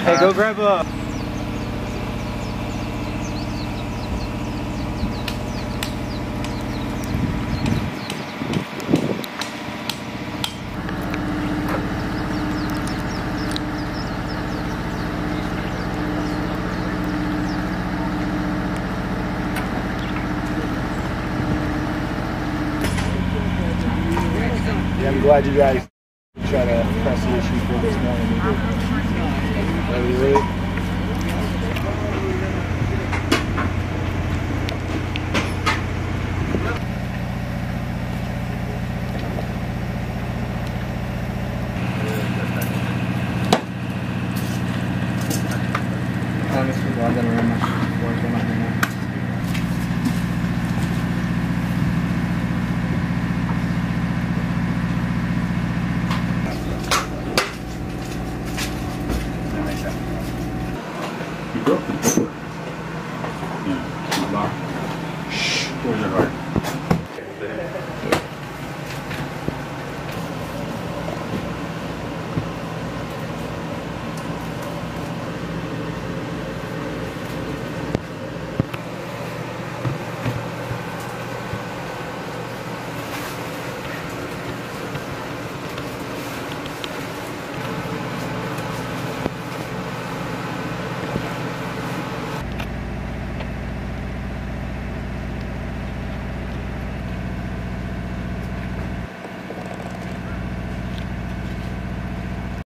Hey, go grab a... Yeah, I'm glad you guys try to press the issue for this morning. That was really. Honestly, well, I gotta run my work on it now.